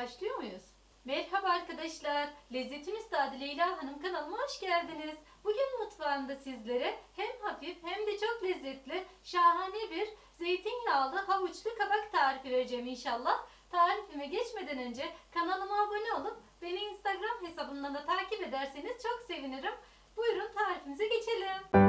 Başlıyor muyuz? Merhaba arkadaşlar. Lezzetin Üstadı Leyla Hanım kanalıma hoş geldiniz. Bugün mutfağımda sizlere hem hafif hem de çok lezzetli, şahane bir zeytinyağlı havuçlu kabak tarifi vereceğim inşallah. Tarifime geçmeden önce kanalıma abone olup beni Instagram hesabımdan da takip ederseniz çok sevinirim. Buyurun tarifimize geçelim.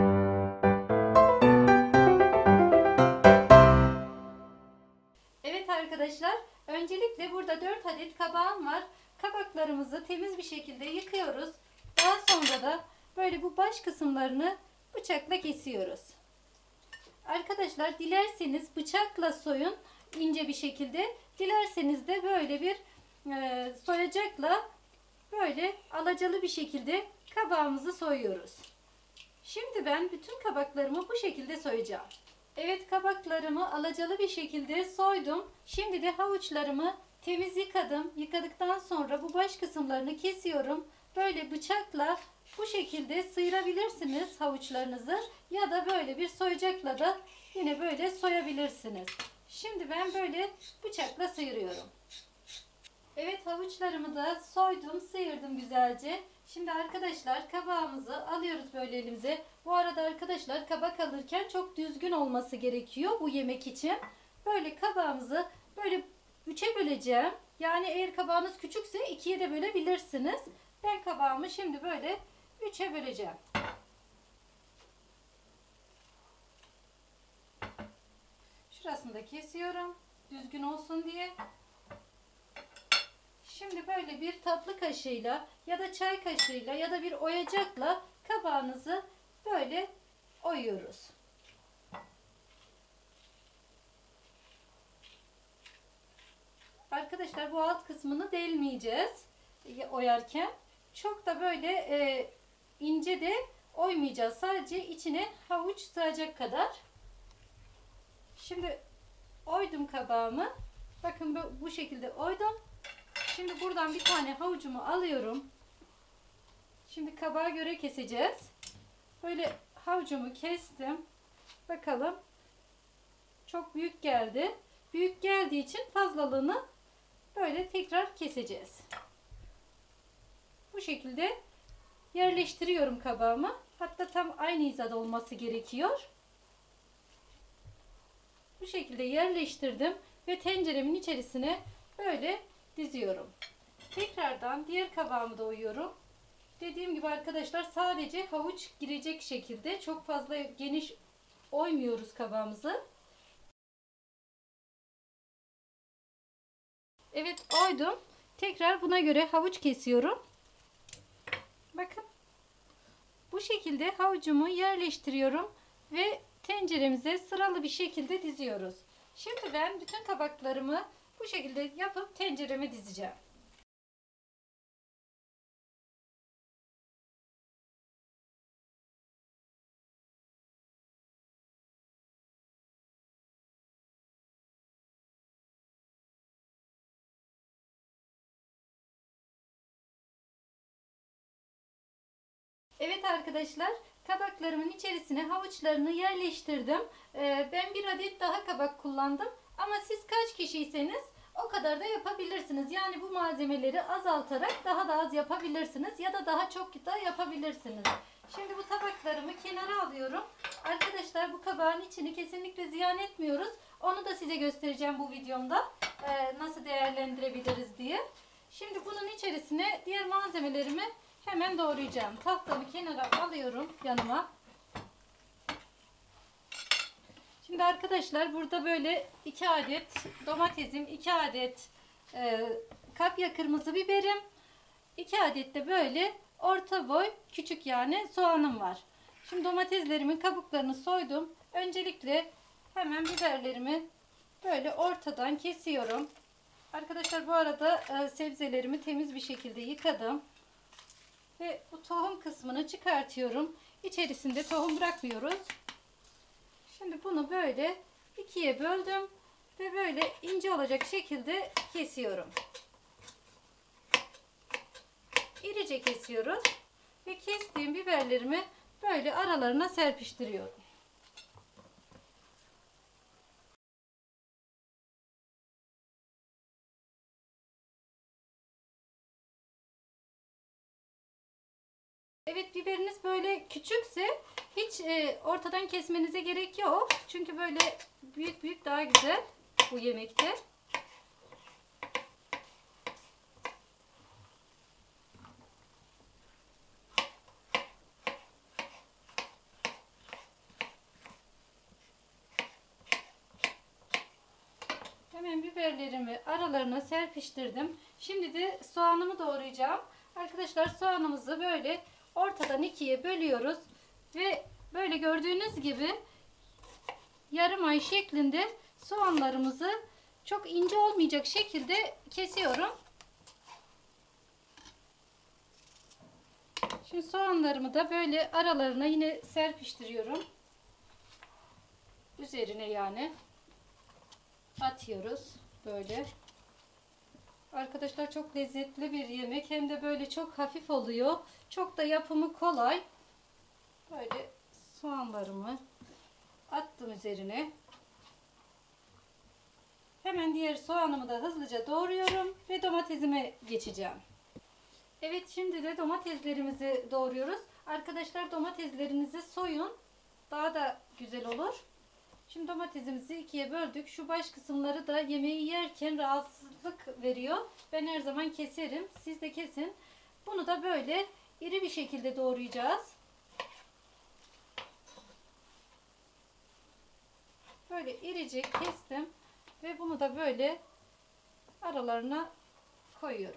Evet arkadaşlar, öncelikle burada 4 adet kabağım var. Kabaklarımızı temiz bir şekilde yıkıyoruz. Daha sonra da böyle bu baş kısımlarını bıçakla kesiyoruz. Arkadaşlar dilerseniz bıçakla soyun ince bir şekilde. Dilerseniz de böyle bir soyacakla böyle alacalı bir şekilde kabağımızı soyuyoruz. Şimdi ben bütün kabaklarımı bu şekilde soyacağım. Evet, kabaklarımı alacalı bir şekilde soydum. Şimdi de havuçlarımı temiz yıkadım. Yıkadıktan sonra bu baş kısımlarını kesiyorum. Böyle bıçakla bu şekilde sıyırabilirsiniz havuçlarınızı. Ya da böyle bir soyacakla da yine böyle soyabilirsiniz. Şimdi ben böyle bıçakla sıyırıyorum. Evet, havuçlarımı da soydum, sıyırdım güzelce. Şimdi arkadaşlar kabağımızı alıyoruz böyle elimize. Bu arada arkadaşlar kabak alırken çok düzgün olması gerekiyor bu yemek için. Böyle kabağımızı böyle 3'e böleceğim. Yani eğer kabağınız küçükse 2'ye de bölebilirsiniz. Ben kabağımı şimdi böyle 3'e böleceğim. Şurasını da kesiyorum düzgün olsun diye. Şimdi böyle bir tatlı kaşığıyla ya da çay kaşığıyla ya da bir oyacakla kabağınızı böyle oyuyoruz. Arkadaşlar bu alt kısmını delmeyeceğiz oyarken. Çok da böyle ince de oymayacağız. Sadece içine havuç sığacak kadar. Şimdi oydum kabağımı. Bakın bu şekilde oydum. Şimdi buradan bir tane havucumu alıyorum. Şimdi kabağa göre keseceğiz. Böyle havucumu kestim. Bakalım. Çok büyük geldi. Büyük geldiği için fazlalığını böyle tekrar keseceğiz. Bu şekilde yerleştiriyorum kabağımı. Hatta tam aynı hizada olması gerekiyor. Bu şekilde yerleştirdim ve tenceremin içerisine böyle diziyorum. Tekrardan diğer kabağımı da oyuyorum. Dediğim gibi arkadaşlar sadece havuç girecek şekilde çok fazla geniş oymuyoruz kabağımızı. Evet, oydum. Tekrar buna göre havuç kesiyorum. Bakın. Bu şekilde havucumu yerleştiriyorum ve tenceremize sıralı bir şekilde diziyoruz. Şimdi ben bütün kabaklarımı bu şekilde yapıp tencereme dizeceğim. Evet arkadaşlar, kabaklarımın içerisine havuçlarını yerleştirdim. Ben bir adet daha kabak kullandım. Ama siz kaç kişiyseniz o kadar da yapabilirsiniz. Yani bu malzemeleri azaltarak daha da az yapabilirsiniz. Ya da daha çok da yapabilirsiniz. Şimdi bu tabaklarımı kenara alıyorum. Arkadaşlar bu kabağın içini kesinlikle ziyan etmiyoruz. Onu da size göstereceğim bu videomda. Nasıl değerlendirebiliriz diye. Şimdi bunun içerisine diğer malzemelerimi hemen doğrayacağım. Tahtamı kenara alıyorum yanıma. Şimdi arkadaşlar burada böyle 2 adet domatesim, 2 adet kapya kırmızı biberim, 2 adet de böyle orta boy küçük yani soğanım var. Şimdi domateslerimin kabuklarını soydum. Öncelikle hemen biberlerimi böyle ortadan kesiyorum. Arkadaşlar bu arada sebzelerimi temiz bir şekilde yıkadım. Ve bu tohum kısmını çıkartıyorum. İçerisinde tohum bırakmıyoruz. Şimdi bunu böyle ikiye böldüm. Ve böyle ince olacak şekilde kesiyorum. İrice kesiyoruz. Ve kestiğim biberlerimi böyle aralarına serpiştiriyorum. Evet, biberiniz böyle küçükse hiç ortadan kesmenize gerek yok. Çünkü böyle büyük büyük daha güzel bu yemekte. Hemen biberlerimi aralarına serpiştirdim. Şimdi de soğanımı doğrayacağım. Arkadaşlar, soğanımızı böyle ortadan ikiye bölüyoruz. Ve böyle gördüğünüz gibi yarım ay şeklinde soğanlarımızı çok ince olmayacak şekilde kesiyorum. Şimdi soğanlarımı da böyle aralarına yine serpiştiriyorum. Üzerine yani atıyoruz böyle. Arkadaşlar, çok lezzetli bir yemek. Hem de böyle çok hafif oluyor. Çok da yapımı kolay. Böyle soğanlarımı attım üzerine. Hemen diğer soğanımı da hızlıca doğruyorum ve domatesime geçeceğim. Evet, şimdi de domateslerimizi doğruyoruz. Arkadaşlar, domateslerinizi soyun. Daha da güzel olur. Şimdi domatesimizi ikiye böldük. Şu baş kısımları da yemeği yerken rahatsızlık veriyor. Ben her zaman keserim. Siz de kesin. Bunu da böyle iri bir şekilde doğrayacağız. Böyle irice kestim. Ve bunu da böyle aralarına koyuyorum.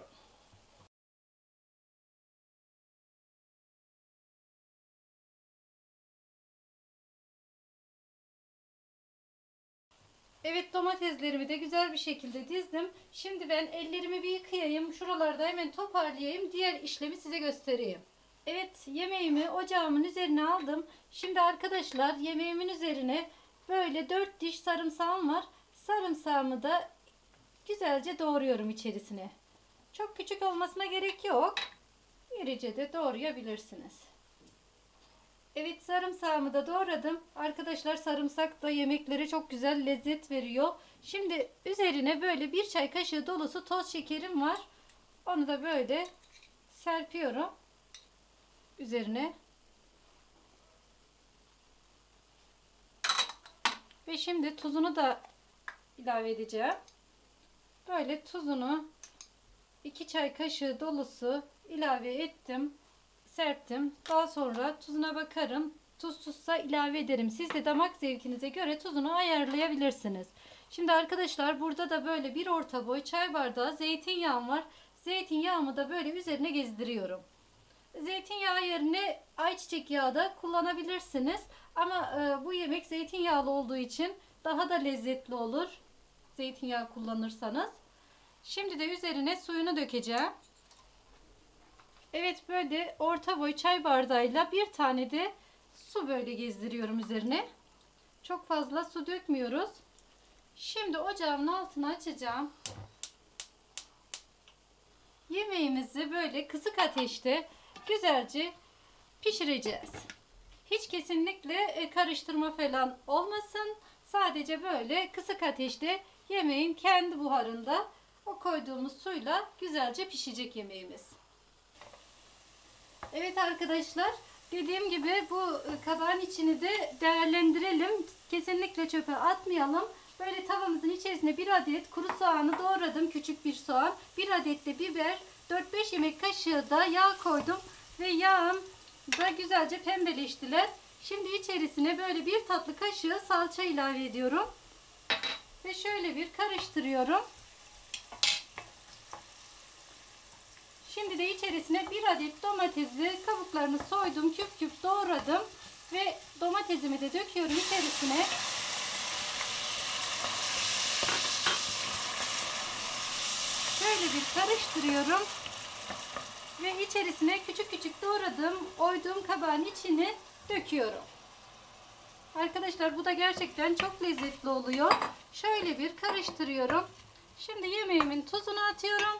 Evet, domateslerimi de güzel bir şekilde dizdim. Şimdi ben ellerimi bir yıkayayım. Şuralarda hemen toparlayayım. Diğer işlemi size göstereyim. Evet, yemeğimi ocağımın üzerine aldım. Şimdi arkadaşlar, yemeğimin üzerine böyle 4 diş sarımsağım var. Sarımsağımı da güzelce doğruyorum içerisine. Çok küçük olmasına gerek yok. İrice de doğrayabilirsiniz. Evet, sarımsağımı da doğradım. Arkadaşlar, sarımsak da yemeklere çok güzel lezzet veriyor. Şimdi üzerine böyle bir çay kaşığı dolusu toz şekerim var. Onu da böyle serpiyorum üzerine. Ve şimdi tuzunu da ilave edeceğim. Böyle tuzunu 2 çay kaşığı dolusu ilave ettim. Serptim. Daha sonra tuzuna bakarım. Tuzsuzsa ilave ederim. Siz de damak zevkinize göre tuzunu ayarlayabilirsiniz. Şimdi arkadaşlar, burada da böyle bir orta boy çay bardağı zeytinyağım var. Zeytinyağımı da böyle üzerine gezdiriyorum. Zeytinyağı yerine ayçiçek yağı da kullanabilirsiniz. Ama bu yemek zeytinyağlı olduğu için daha da lezzetli olur. Zeytinyağı kullanırsanız. Şimdi de üzerine suyunu dökeceğim. Evet, böyle orta boy çay bardağıyla bir tane de su böyle gezdiriyorum üzerine. Çok fazla su dökmüyoruz. Şimdi ocağımın altını açacağım. Yemeğimizi böyle kısık ateşte güzelce pişireceğiz. Hiç kesinlikle karıştırma falan olmasın. Sadece böyle kısık ateşte yemeğin kendi buharında o koyduğumuz suyla güzelce pişecek yemeğimiz. Evet arkadaşlar, dediğim gibi bu kabağın içini de değerlendirelim. Kesinlikle çöpe atmayalım. Böyle tavamızın içerisine bir adet kuru soğanı doğradım. Küçük bir soğan. Bir adet de biber. 4-5 yemek kaşığı da yağ koydum. Ve yağım da güzelce pembeleştiler. Şimdi içerisine böyle bir tatlı kaşığı salça ilave ediyorum. Ve şöyle bir karıştırıyorum. Şimdi de içerisine bir adet domatesi kabuklarını soydum, küp küp doğradım ve domatesimi de döküyorum içerisine. Şöyle bir karıştırıyorum ve içerisine küçük küçük doğradığım, oyduğum kabağın içini döküyorum. Arkadaşlar, bu da gerçekten çok lezzetli oluyor. Şöyle bir karıştırıyorum. Şimdi yemeğimin tuzunu atıyorum.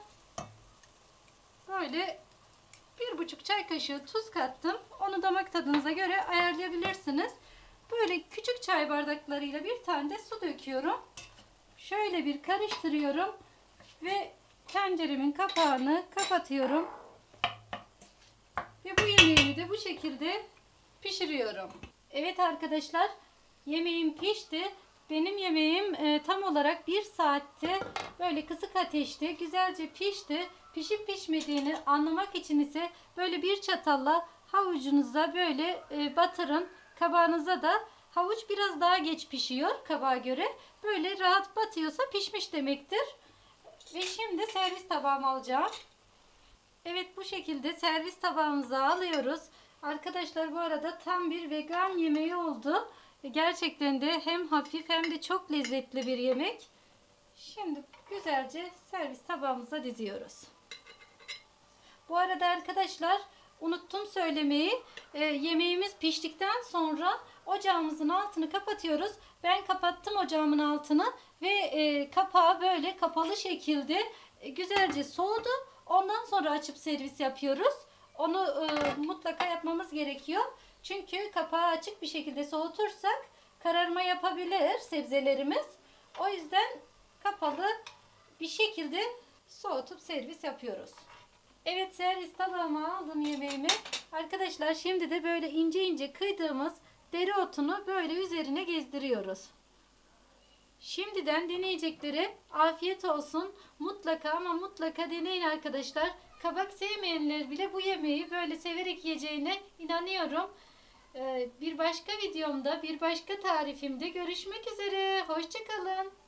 Böyle 1,5 çay kaşığı tuz kattım. Onu damak tadınıza göre ayarlayabilirsiniz. Böyle küçük çay bardaklarıyla bir tane de su döküyorum. Şöyle bir karıştırıyorum ve tenceremin kapağını kapatıyorum. Ve bu yemeğimi de bu şekilde pişiriyorum. Evet arkadaşlar, yemeğim pişti. Benim yemeğim tam olarak 1 saatte böyle kısık ateşte güzelce pişti. Pişip pişmediğini anlamak için ise böyle bir çatalla havucunuza böyle batırın. Kabağınıza da havuç biraz daha geç pişiyor kabağa göre. Böyle rahat batıyorsa pişmiş demektir. Ve şimdi servis tabağıma alacağım. Evet, bu şekilde servis tabağımıza alıyoruz. Arkadaşlar, bu arada tam bir vegan yemeği oldu. Gerçekten de hem hafif hem de çok lezzetli bir yemek. Şimdi güzelce servis tabağımıza diziyoruz. Bu arada arkadaşlar, unuttum söylemeyi. Yemeğimiz piştikten sonra ocağımızın altını kapatıyoruz. Ben kapattım ocağımın altını ve kapağı böyle kapalı şekilde güzelce soğudu. Ondan sonra açıp servis yapıyoruz. Onu mutlaka yapmamız gerekiyor. Çünkü kapağı açık bir şekilde soğutursak kararma yapabilir sebzelerimiz. O yüzden kapalı bir şekilde soğutup servis yapıyoruz. Evet, servis tabağıma aldım yemeğimi. Arkadaşlar, şimdi de böyle ince ince kıydığımız dereotunu böyle üzerine gezdiriyoruz. Şimdiden deneyeceklere afiyet olsun. Mutlaka ama mutlaka deneyin arkadaşlar. Kabak sevmeyenler bile bu yemeği böyle severek yiyeceğine inanıyorum. Bir başka videomda, bir başka tarifimde görüşmek üzere. Hoşça kalın.